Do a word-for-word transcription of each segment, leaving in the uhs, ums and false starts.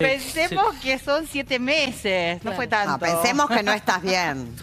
Pensemos sí. que son siete meses, no claro. fue tanto. No, pensemos que no estás bien.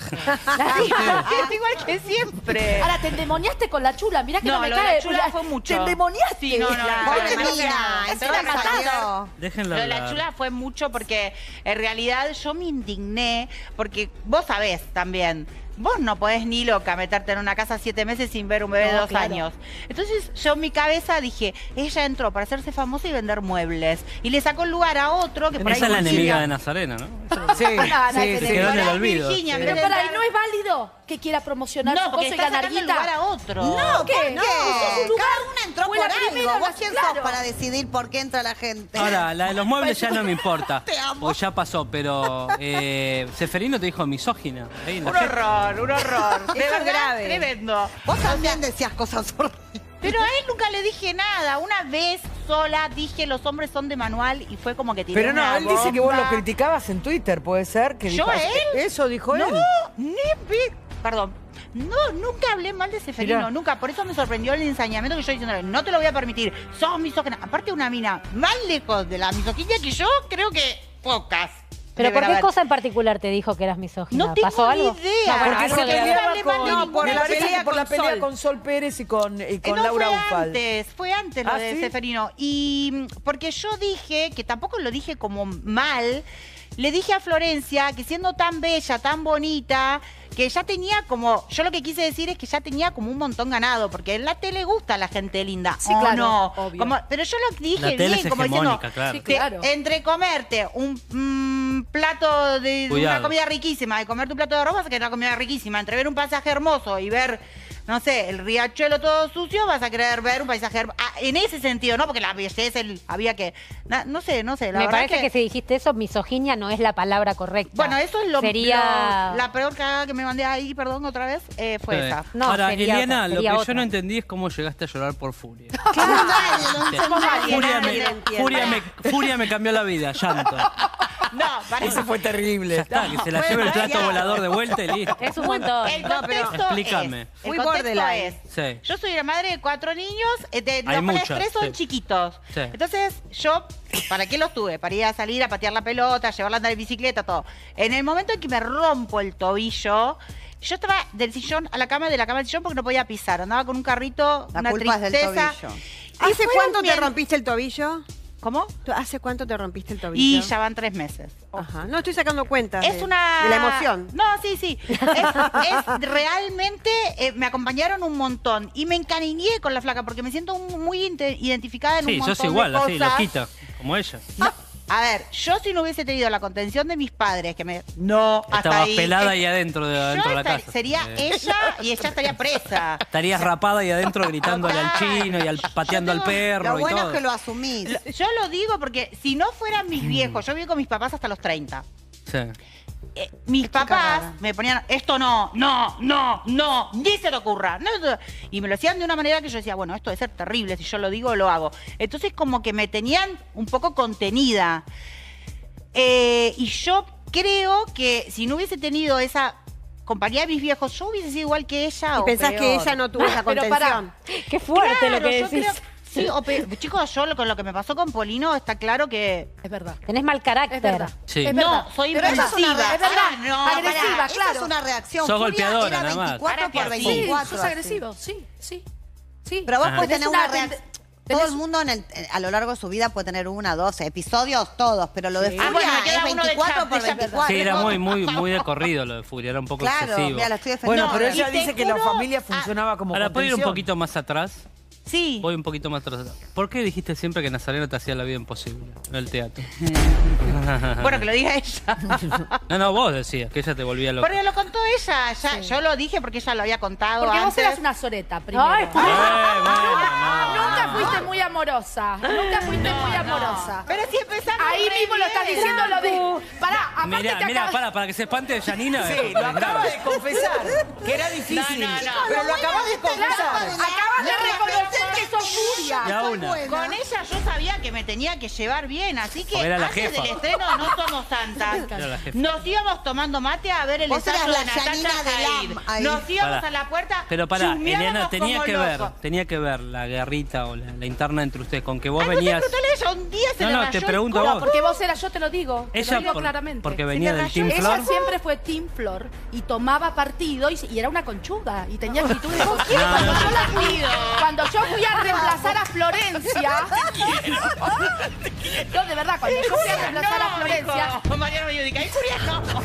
Es igual que siempre. Ahora, te endemoniaste con la chula, mirá que no, no me lo cae. De la chula fue mucho. Te endemoniaste. Sí, no, no, no. Pobre mía, se la mataron. Déjenla Lo de la chula fue mucho porque en realidad yo me indigné porque vos sabés también. Vos no podés ni loca meterte en una casa siete meses sin ver un bebé no, de dos claro. años. Entonces yo en mi cabeza dije, ella entró para hacerse famosa y vender muebles. Y le sacó el lugar a otro que por Esa ahí... es la enemiga de Nazarena, ¿no? Sí, no, no, sí, sí, sí. Quedó en el olvido. Virginia, sí. Pero para, ¿y no es válido que quiera promocionar no, su cosa y ganar guita? No, lugar a otro. No, ¿qué? ¿Qué? No, ¿Qué? cada una entró por algo. ¿Vos quién claro. sos para decidir por qué entra la gente? Ahora, la de los muebles ya no me importa. Te amo. Porque ya pasó, pero eh, Ceferino te dijo misógina. ¿Eh? Un horror, un horror. De Eso verdad, es grave. Tremendo. Vos también decías cosas horribles. Pero a él nunca le dije nada. Una vez sola dije los hombres son de manual y fue como que tiré Pero no, una él bomba. dice que vos lo criticabas en Twitter, ¿puede ser? Que ¿Yo dijo, él? Eso dijo no, él. Ni vi... Perdón. No, nunca hablé mal de Ceferino, Mirá. nunca. Por eso me sorprendió el ensañamiento que yo diciéndole, no te lo voy a permitir, sos misógina. Aparte una mina más lejos de la misoginia que yo, creo que pocas. ¿Pero por qué haber. cosa en particular te dijo que eras misógina? No tengo ¿Pasó algo? ni idea. No, porque no, se peleaba con, no, por, la pelea, por la con pelea Sol. con Sol Pérez y con, y con no, Laura fue Ufal. antes, fue antes lo ¿Ah, de sí? Ceferino. Y porque yo dije, que tampoco lo dije como mal, le dije a Florencia que siendo tan bella, tan bonita, que ya tenía como, yo lo que quise decir es que ya tenía como un montón ganado, porque en la tele gusta la gente linda. Sí, ¿o claro, no? obvio. Como, pero yo lo dije la tele bien, es como diciendo, claro. Sí, claro. te, entre comerte un mm, plato de, de una comida riquísima y comerte un plato de arroz, vas a querer una comida riquísima. Entre ver un paisaje hermoso y ver, no sé, el riachuelo todo sucio, vas a querer ver un paisaje hermoso. Ah, en ese sentido, ¿no? Porque la belleza el, había que... Na, no sé, no sé. La Me verdad parece que... que si dijiste eso, misoginia no es la palabra correcta. Bueno, eso es lo... Sería... lo la peor cagada que me mandé ahí, perdón, otra vez, eh, fue sí. esa. No, Ahora, sería Eliana, otra, lo que otra. yo no entendí es cómo llegaste a llorar por Furia. Claro, no, Furia, me, Furia, me, Furia me cambió la vida, llanto. No, para Eso fue terrible. Ya está, que se la Fue lleve el plato demasiado. volador de vuelta y listo. Es un montón. El No, pero contexto explícame. es, Fui el contexto borderline. es, Sí. yo soy la madre de cuatro niños, eh, de, Hay los muchos, tres son sí. chiquitos. Sí. Entonces, yo, ¿para qué los tuve? Para ir a salir a patear la pelota, llevarla a andar en bicicleta, todo. En el momento en que me rompo el tobillo, yo estaba del sillón a la cama, de la cama al sillón porque no podía pisar. Andaba con un carrito, La una culpa es del tristeza. tobillo. Y ¿Hace fue cuánto un te bien- rompiste el tobillo? ¿Cómo? ¿Hace cuánto te rompiste el tobillo? Y ya van tres meses. Ajá. No, estoy sacando cuentas Es de, una... de la emoción. No, sí, sí. Es, es realmente... eh, me acompañaron un montón. Y me encariñé con la flaca porque me siento un- muy inte- identificada en Sí, un montón sos igual, de así, cosas. loquita, como ella. No, a ver, yo si no hubiese tenido la contención de mis padres, que me... No, hasta Estabas ahí... pelada eh, ahí adentro de, yo adentro de la estar- casa. sería Eh, ella y ella estaría presa. Estarías rapada ahí adentro gritándole al Total. chino y al, pateando Yo al tengo- perro Lo y bueno todo. es que lo asumís. Lo- Yo lo digo porque si no fueran mis viejos, yo viví con mis papás hasta los treinta. Sí. Eh, mis papás rara. me ponían, esto no, no, no, no, ni se te ocurra. No, no. Y me lo hacían de una manera que yo decía, bueno, esto debe ser terrible, si yo lo digo, lo hago. Entonces como que me tenían un poco contenida. Eh, y yo creo que si no hubiese tenido esa compañía de mis viejos, yo hubiese sido igual que ella. ¿Y o pensás peor. que ella no tuvo esa Pero contención? Qué fuerte Claro, lo que yo decís. creo- sí, o pe- chicos, yo lo- con lo que me pasó con Polino está claro que... Es verdad. Tenés mal carácter. Es verdad. Sí. Es No, verdad. soy Pero eso es una impulsiva. reacción. Es verdad. Ah, no, Agresiva, pará. Esa claro. es una reacción. Sos Furia golpeadora, era nada más. veinticuatro por Para que sí, Sí, veinticuatro. sos así. agresivo, sí, sí. Sí. Pero vos Ajá. podés Tenés tener una una reacción. tende- Todo tenés- el mundo en el, a lo largo de su vida puede tener uno, dos episodios, todos, pero lo de Sí. Furia Ah, bueno, me queda es uno de veinticuatro chat, por de chat. veinticuatro. Sí, era muy, muy, muy de corrido lo de Furia, era un poco Claro, excesivo. mira, lo estoy defendiendo. Bueno, pero y ella te dice que la juro- familia funcionaba como Ahora, ¿puedo ir un contención? poquito más atrás? Sí. Voy un poquito más atrás. ¿Por qué dijiste siempre que Nazareno te hacía la vida imposible en el teatro? Bueno, que lo diga ella. No, no, vos decías que ella te volvía loca. Pero lo contó ella. Ya, Yo lo dije porque ella lo había contado Porque vos antes. eras una soreta, primero. Ay, Eh, bueno, no, Nunca no. fuiste muy amorosa. Nunca fuiste muy amorosa. Pero si empezamos Ahí re mismo lo estás bien. diciendo lo de... Pará, aparte Mirá, te mirá, acabas... para, para que se espante Janina. Sí, es lo acaba grave. de confesar, que era difícil. No, no, no. Pero lo acabas de confesar. Acabas de reconocer que sos furia. Ya una. Con ella yo sabía que me tenía que llevar bien, así que Porque era la antes jefa. del estreno no somos santas. Era la jefa. Nos íbamos tomando mate a ver el Vos ensayo eras de la Natacha Janina de Jair. Lam ahí. Nos íbamos Pará. a la puerta. Pero pará, chusmeábamos Eliana, tenía como que locos. ver, tenía que ver la guerrita o la, la interna entre ustedes, con que vos Ay, no sé, venías... preguntale a ella, un día se No, le no, rayó te el pregunto a culo. vos. Porque vos sincera, yo te lo digo. Te Ella lo digo por- claramente. porque venía del Team Ella Flor. siempre fue Team Flor y tomaba partido y, y era una conchuda y tenía actitud de No, cuando, no, yo la fui, cuando yo fui a reemplazar a Florencia. No, de verdad, cuando yo fui a reemplazar a Florencia. No, Mariano Mayudica, es Julián, no.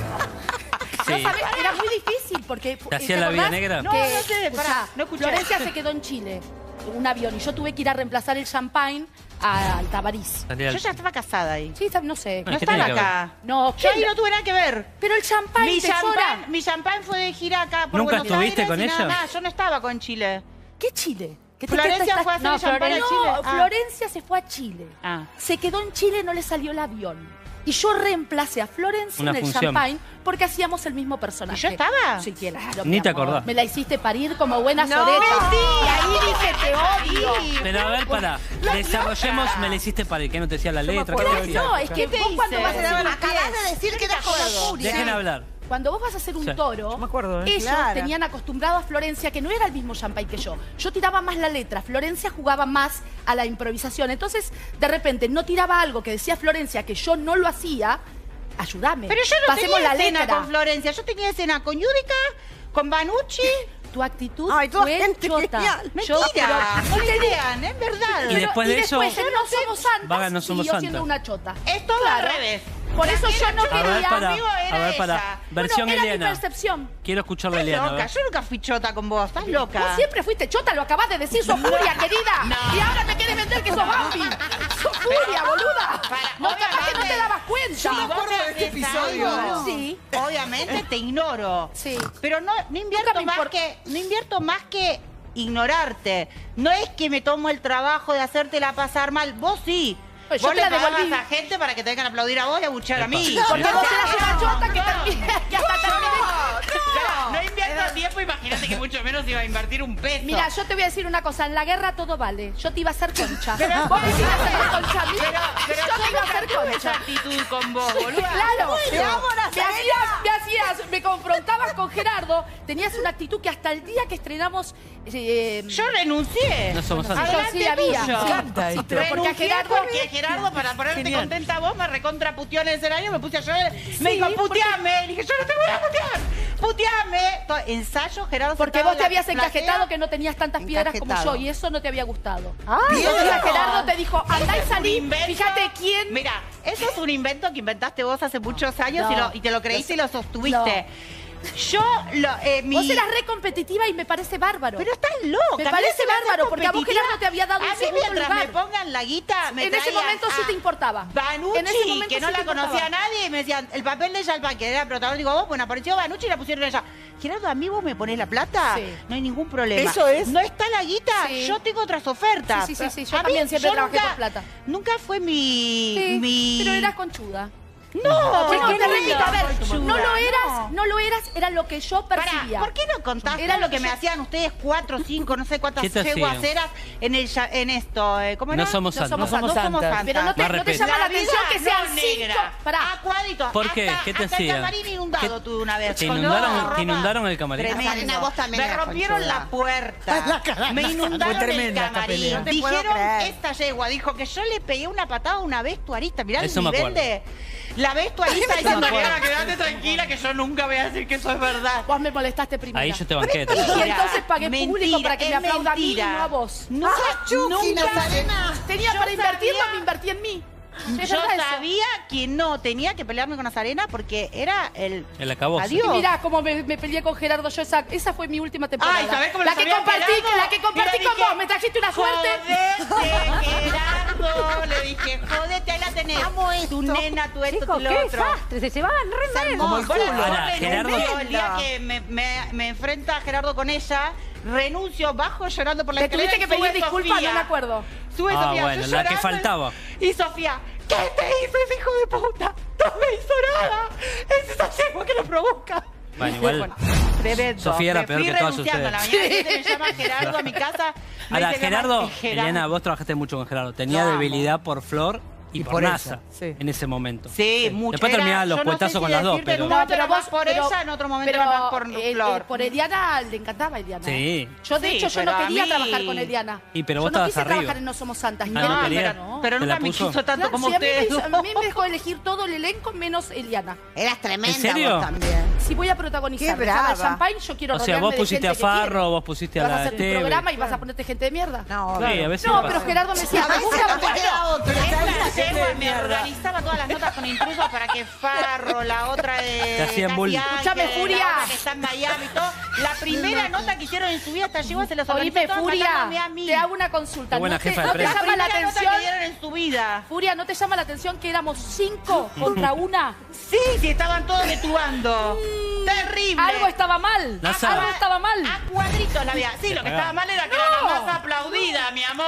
Sí. No sabés, era muy difícil porque. ¿Te hacía la vida acordás negra? que, No, no sé, o pará, sea, no escuché. Florencia se quedó en Chile, un avión, y yo tuve que ir a reemplazar el champagne a Altabarís. Salía Yo el- ya estaba casada ahí. Sí, no sé. No, No ¿qué estaba tiene que ver? acá. No, Yo ahí ¿qué? no tuve nada que ver. Pero el champagne Mi te champán, llora. mi champán fue de gira acá por ¿Nunca Buenos estuviste Aires con y nada ella? más. Yo no estaba con Chile. ¿Qué Chile? ¿Qué te- Florencia qué te- fue a hacer No, el champán a Florencia- Chile. No, Ah. Florencia se fue a Chile. Ah. Se quedó en Chile, no le salió el avión. Y yo reemplacé a Florencia Una en el función. champagne porque hacíamos el mismo personaje. ¿Y yo estaba? Sí, claro. Ni mi te amor. acordás. Me la hiciste parir como buena No, soreta. mentira. Y ahí dije, te odio. Pero a ver, para. Desarrollemos, me le hiciste para que no te decía la letra. ¿qué te decía? No, es que ¿Qué te vos cuando hice? vas a hacer un Acabas de decir que eras como Furia. Dejen hablar. Cuando vos vas a hacer un Sí. toro, Yo me acuerdo, ¿eh? ellos Claro. tenían acostumbrado a Florencia, que no era el mismo champagne que yo. Yo tiraba más la letra, Florencia jugaba más a la improvisación. Entonces, de repente, no tiraba algo que decía Florencia, que yo no lo hacía, ayúdame. Pero yo no Pasemos tenía la escena letra. con Florencia. Yo tenía escena con Yudica, con Banucci. Tu actitud Ay, toda fue gente chota. genial. Yo, Mentira, pero- no le crean, es verdad. Y después de eso- después, en No Somos Santas, Vaga, No Somos siguió Santas. siendo una chota. Es todo Claro. al revés. Por eso yo no A ver, quería... para. amigo era A ver, para. ella. Versión Bueno, era mi Eliana. percepción. Quiero escucharla, Estás Eliana. a loca, ver. yo nunca fui chota con vos, estás loca. Vos siempre fuiste chota, lo acabás de decir, sos furia, querida. Y ahora me querés vender que sos Bambi. Sos furia, boluda. Para- No, capaz que no obviamente, te dabas cuenta. si vos acuerdo de me este haces episodio. algo, Sí. obviamente te ignoro. Sí. Pero no, no invierto Nunca me más import- que, no invierto más que ignorarte. No es que me tomo el trabajo de hacértela pasar mal. Vos sí. Pues yo vos te le la pagabas devolví. a gente para que te vengan a aplaudir a vos y a buchar a mí. Epa. Porque Sí. vos eras una chota que, termina- que hasta terminé... Pero no invierto tiempo, imagínate que mucho menos iba a invertir un peso. Mira, yo te voy a decir una cosa, en la guerra todo vale. Yo te iba a hacer concha. Vos me hiciste hacer concha a mí. Pero, pero yo te iba a hacer tuve esa concha. actitud con vos, boluda. Claro. Te amo, me Nazarena. hacías, me hacías, me confrontabas con Gerardo, tenías una actitud que hasta el día que estrenamos... eh, Yo renuncié. No somos santos. yo Adelante sí había. tuyo. Sí, Canta sí, esto. pero porque a Renuncié Gerardo... porque Gerardo, para ponerte Genial. contenta vos, me recontraputeó en el escenario, me puse a llorar. Me dijo, puteame. Le dije, yo no te voy a putear. Puteame. To- Ensayo, Gerardo. Porque sentado vos en te la habías platea. encajetado que no tenías tantas piedras como Encajetado. yo y eso no te había gustado. Ah, Entonces no. Gerardo te dijo, andá y Es un salí, invento. fíjate quién... Mira, eso es un invento que inventaste vos hace muchos años y, No. lo- y te lo creíste y lo sostuviste. Yo, lo, eh, mi... Vos eras re competitiva y me parece bárbaro. Pero estás loca. Me a mí parece se me hace bárbaro, porque a vos competitiva. Gerardo te había dado un A mí segundo mientras lugar. me pongan la guita, me En ese traían momento sí a te importaba. Banucci, En ese momento que no sí la te conocía importaba. a nadie, y me decían, el papel de Yalpa, que era protagónico vos, bueno, apareció Banucci y la pusieron ella. Gerardo, a mí vos me ponés la plata, Sí. no hay ningún problema. Eso es. No está la guita, Sí. yo tengo otras ofertas. Sí, sí, sí, sí, yo A mí- también siempre yo trabajé nunca- por plata. Nunca fue mi... Sí, mi... pero eras conchuda. No, No, qué te lindo. repito, a ver, Conchuda, no lo eras, no. no lo eras, era lo que yo Pará, percibía. ¿por qué no contaste Era lo que yo- me hacían ustedes cuatro, cinco, no sé cuántas ¿Qué te hacían? yeguaceras en el ya- en esto? eh, ¿Cómo No era? somos No santos. somos No somos No somos santas. santas. Pero no te, Más no te respeto. llama la vida atención que no sean negra. cinco. Pará. A cuadritos. ¿Por qué? Hasta- ¿Qué te hasta hacían? el camarín inundado ¿Qué- tuve una vez. te Con inundaron- toda la te ropa. inundaron el camarín? Tremendo. Nazarena, vos también Me eras rompieron conchuda. la puerta. La cara, Me la inundaron cara. Fue el tremenda esta camarín. pelea. No te puedo Dijeron, creer. esta yegua dijo que yo le pegué una patada a una vestuarista. Mirá el Eso me nivel acuerdo. de... La vestuarista diciendo, Mariana, quédate tranquila que yo nunca voy a decir que eso es verdad. Vos me molestaste primero. Ahí yo te banqué. Y Mentira, entonces pagué público mentira, para que me es aplauda a mí y mentira. no a vos. Nunca, Chucky, nunca Nazarena. Tenía Yo para invertirlo, sabía- me invertí en mí. Es Yo verdad eso. sabía que no tenía que pelearme con Nazarena porque era el... El acabose. Adiós. Y mirá cómo me, me peleé con Gerardo. Yo esa, esa fue mi última temporada. Ay, ¿sabés cómo la le que sabía a compartí, Gerardo? la que compartí Y le con dije, vos. Me trajiste una suerte. Jodete, Gerardo. Le dije, jodete, ahí la tenés. Amo Tu esto. nena, tu esto, Chicos, tu lo qué otro. desastre, se llevaban re mal. Como el Bueno, culo. yo Ahora, renuncio Gerardo- el día que me, me, me enfrenta Gerardo con ella, renuncio, bajo llorando por la Te escalera tuviste y que sube pedir disculpas, Sofía. no me acuerdo. Sube Ah, Sofía, bueno, yo la que llorando, faltaba. Y Sofía, ¿qué te hizo ese hijo de puta? No me hizo nada. Es esa yegua que lo provoca. Bueno, igual. Tremendo. Sofía era Me peor fui que todas renunciando. ustedes. A la mañana siguiente me llama Gerardo a mi casa. me Ahora, dice, Gerardo, "Gerardo". Eliana, vos trabajaste mucho con Gerardo. Tenía Lo amo. debilidad por Flor y, Y por, por NASA ella, sí. en ese momento. Sí, mucho. Después Era- terminaban los yo no sé cuetazos si con las dos, decirte, en pero... un No, momento pero era más vos- por pero- ella, en otro momento pero, era más por eh, eh, Flor. por Eliana le encantaba Eliana. Sí. Yo, de Sí, hecho, yo pero no a quería mí- trabajar con Eliana. Y pero yo vos no estabas quise arriba. trabajar en No Somos Santas. Ah, y no Eliana quería. no. pero ¿Te nunca la me puso? quiso tanto Claro, como sí, a mí me ustedes. hizo- a mí me dejó elegir todo el elenco menos Eliana. Eras tremenda ¿En serio? vos también. Si voy a protagonizar Qué Dejame el brava. Champagne, yo quiero O sea, rodearme vos de pusiste gente a que Farro, quiero. vos pusiste a Vas a la hacer un Esteve. programa y vas a ponerte gente de mierda. No, Sí, a veces No, pasa. pero Gerardo me decía, A me veces gusta no te queda otro. Esta gente yegua de me mierda. organizaba todas las notas con intrusos para que Farro, la otra de... Te hacían Casi bullying. Ángel, Escuchame, la Furia. otra que está en Miami y todo. La primera nota que hicieron en su vida, esta yegua se las organizó Oíme, todas Furia, sacándome a mí. te hago una consulta. Qué buena ¿No te, jefa de no te prensa. llama la primera nota atención? que dieron en su vida. Furia, ¿no te llama la atención que éramos cinco contra una? Sí, sí, estaban todos detubando. Terrible. Algo estaba mal. Laza. Algo estaba mal. A cuadritos la había. Sí, lo que estaba mal era que era la más aplaudida, mi amor.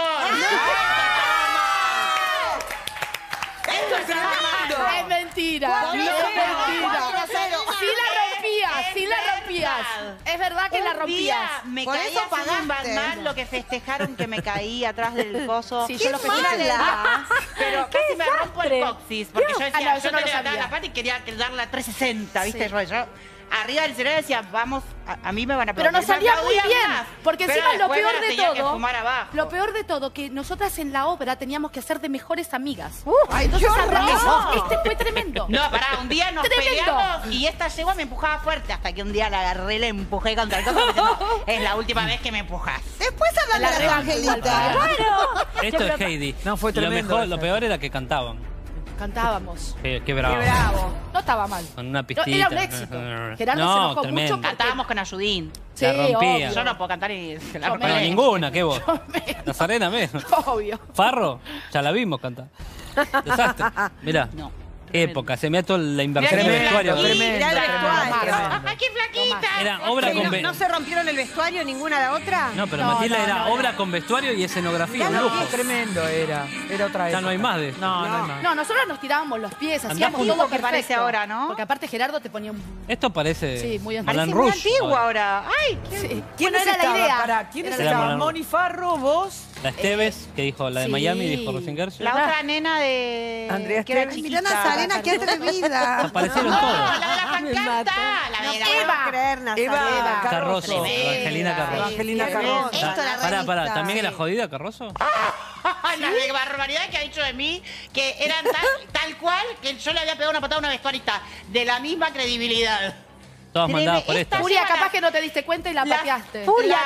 ¡Esto es tremendo! Es mentira. Cuatro Es cero, mentira. cuatro cero. Sí la rompías, sí la rompías. Es verdad que la Un rompías. día me Por caí eso haciendo un pagaste. Batman, lo que festejaron que me caí atrás del coso. Sí, yo lo festejé. Una de las- Pero casi me rompo el desastre! coxis, porque yo Ah, decía, no, yo yo no me lo levantaba sabía. la pata y quería darle a trescientos sesenta, ¿viste? Sí. Yo, yo arriba del cerebro decía, vamos, a, a mí me van a Pero aplaudir. nos Me salía muy aplaudían bien, más, porque pero encima lo después peor me la de tenía que todo, fumar abajo. lo peor de todo, que nosotras en la obra teníamos que ser de mejores amigas. Ay, Entonces, qué habrá- horror. eso- este fue tremendo. No, pará, un día nos Tremendo. peleamos y esta yegua me empujaba fuerte hasta que un día la agarré, la empujé contra el coso diciendo, es la última vez que me empujas. Después hablando La de rebanco Angelita. igual, Esto es Heidi. No, fue Y lo tremendo mejor, eso. lo peor era que cantaban. Cantábamos. Qué, qué bravo. Qué bravo. No estaba mal. Con una No, pistita. era un éxito. Gerardo No, se enojó tremendo. mucho. Cantábamos con Ayudín. Sí, La rompía. obvio. Yo no puedo cantar y se la Yo Pero menos. ninguna, ¿qué vos? Yo menos. Nazarena menos. Obvio. Farro, ya la vimos cantar. Desastre. Mirá. No. Qué época, se me ha toda la inversión Mirá de qué vestuario. tremendo, Mirá el tremendo, vestuario. tremendo. ¡Ay, qué flaquita! Era obra Sí, con no, ve- ¿No se rompieron el vestuario ninguna a la otra? No, pero No, Matilda no, era no, obra no. con vestuario y escenografía, un No, lujo. qué tremendo era. Era otra vez. Ya no hay más de eso. No, no hay más. No, nosotros nos tirábamos los pies, Andá hacíamos juntos. todo que perfecto. parece ahora, ¿no? Porque aparte Gerardo te ponía un... Esto parece Sí, muy Moulin Parece muy Rouge. antiguo ahora. ¡Ay! qué- Sí. ¿Quién Bueno, era estaba? la idea. Pará, ¿quiénes Era la estaban? idea. Moni Farro, vos. La Esteves, que dijo la de Sí. Miami, dijo recién Gershon. La otra nena de... Andrea que era Esteves. chiquita. Mirá Nazarena, qué atrevida. Aparecieron No, todos. la de la Me pancanta. mato. La No de la puedo creer, Nazarena. Eva Carroso, Carroso. Evangelina Carroso. Evangelina Sí, Carroso. Esto era Pará, pará, revista. ¿también era jodida Carroso? La de barbaridad que ha dicho de mí, que eran tal, tal cual que yo le había pegado una patada a una vestuarista de la misma credibilidad. Todas Treme- mandadas por esta esto. Furia, lleva capaz la- que no te diste cuenta y la, La- pateaste. Furia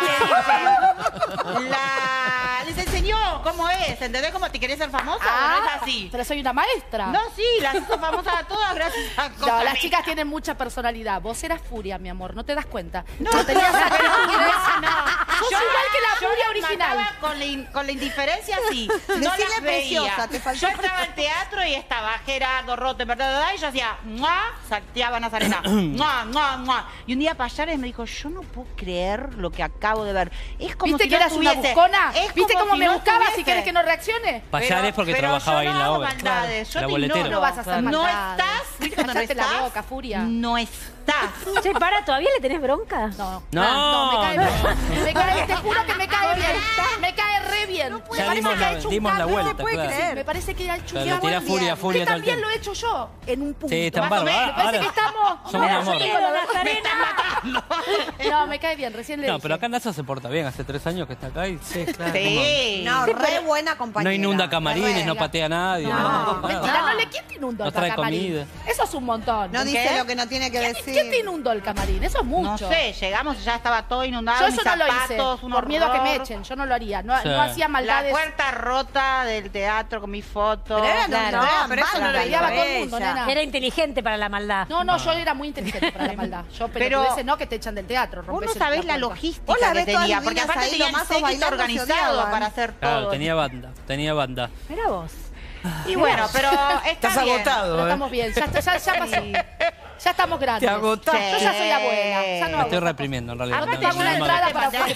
la, la- les enseñó cómo es, ¿entendés? ¿Cómo te querés ser famosa Ah, o no es así? pero soy una maestra. No, sí, las hizo famosas a todas gracias a No, cosas las mías. chicas tienen mucha personalidad. Vos eras Furia, mi amor, no te das cuenta. No, No tenías no, actitudes. no. Sos Yo- igual que la yo Furia las original. mataba Con la, in- con la indiferencia, sí. No Decile las veía. preciosa, te faltó Yo entraba al teatro y estaba Gerardo, Rote, ¿verdad? Y yo hacía, ¡mua! Salteaba a Nazarena. ¡Mua, mua, mua! Y un día Payares me dijo, yo no puedo creer lo que acabo de ver. Es como ¿Viste si que no eras una estuviese- buscona? es ¿Viste como cómo si me no buscabas si estuviese. querés que no reaccione? Payares Pero- porque pero trabajaba yo ahí en no la hago obra. maldades, yo La te boletera. ignoro. No vas a hacer No maldades. estás, ¿viste cuando no Cállate la estás? boca, Furia. No estás. Che, para, ¿todavía le tenés bronca? No, No, me cae no. bien. Me cae, te juro que me cae bien. Me cae re bien. Me Ya parece dimos que la- ha hecho un dimos la cambio. vuelta, No se puede claro. creer. Me parece que ha hecho Pero un le tira cambio. furia, furia Que todo el también tiempo. lo he hecho yo, en un punto. Sí, están Más o bárbaros. menos. Me parece que Ahora estamos... somos un amor. Me estás matando. No, me cae bien, recién le No, dije. pero acá NASA se porta bien. Hace tres años que está acá y Sí, claro. Sí. No, re buena compañera. no inunda camarines, no patea a nadie. No, nada. mentira, no le ¿quién te inundó No el trae camarín? comida. Eso es un montón. No dice ¿Qué? lo que no tiene que ¿Quién, decir. quién te inundó el camarín? Eso es mucho. No sé, llegamos y ya estaba todo inundado. Yo mis eso no lo hice, zapatos, un por miedo a que me horror. echen. Yo no lo haría. No, Sí. no hacía La maldades. puerta rota del teatro con mis fotos. Pero era Claro. no, No, pero eso no lo bárbara. Peleaba hizo con todo el mundo, ella. nena. Era inteligente para la maldad. No, no, yo era muy inteligente para la maldad. Yo pero Pero- no que te echan del teatro. Vos rompes no el- sabés la puerta. logística Vos la que ves todas tenía, porque divinas aparte ahí, tenía lo el más séquito bailando, se organizado odiaban. para hacer Claro, todo. tenía banda, tenía banda. Mira vos. Y bueno, pero está Estás bien. agotado, Pero ¿eh? estamos bien. Ya, ya, ya pasó. Ya estamos grandes. Te agotaste. Yo ya soy abuela. Ya no Me hago estoy esas reprimiendo en realidad. Aparte No, hago no, una no, no, entrada no. para Por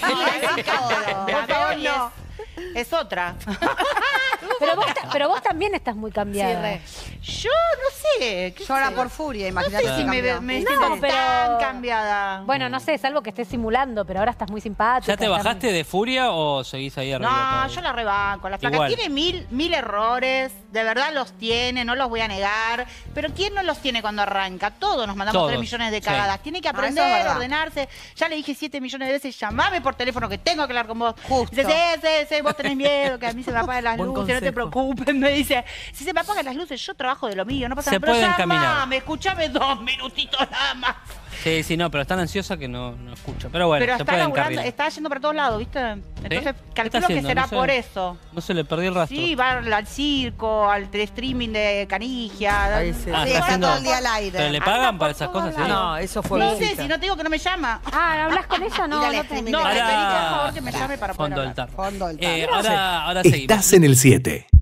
favor, no. Es otra. Pero vos, ta- pero vos también estás muy cosas. cambiada. Sí, re. Yo no sé, sé. ¿qué Llora sé? por furia, No imagínate. sé si me, cambió. me No, siento pero- tan cambiada. Bueno, no sé, salvo que estés simulando, pero ahora estás muy simpática. ¿Ya te estás- bajaste de furia o seguís ahí arriba? No, todavía? yo la rebanco. La flaca Igual. tiene mil, mil errores, de verdad los tiene, no los voy a negar. Pero ¿quién no los tiene cuando arranca? Todos nos mandamos Todos, tres millones de sí. cagadas. Tiene que Ah, eso es aprender, verdad. ordenarse. Ya le dije siete millones de veces, llamame por teléfono que tengo que hablar con vos. Justo. Dice, sí, sí, sí, vos tenés miedo, que a mí se me apagan las Buen luces, no te consejo. preocupes. Me dice, si se me apagan las luces, yo trabajo de lo mío, no pasa Se nada. Pero pueden caminar. llamame, escuchame dos minutitos nada más. Sí, sí, no, pero es tan ansiosa que no, no escucha. Pero bueno, Pero se está puede laburando, encarrilar. está yendo para todos lados, ¿viste? Entonces, ¿Qué está calculo que haciendo? será No sé. por eso. No se le perdió el rastro. Sí, va al, al circo, al streaming de Canigia. Ahí sí. Ah, Sí, está está haciendo- todo el día al aire. ¿Pero le Anda pagan por para esas todos cosas? Sí. No, eso fue No sé, visita. si no te digo que no me llama. Ah, ¿hablas con ella? No, Dígale, no te... streaming No, de le pedí, por Ahora, favor, que me llame para poder fondo del hablar. tarro. Fondo del Eh, tarro. ahora, ahora seguimos. Estás en el siete.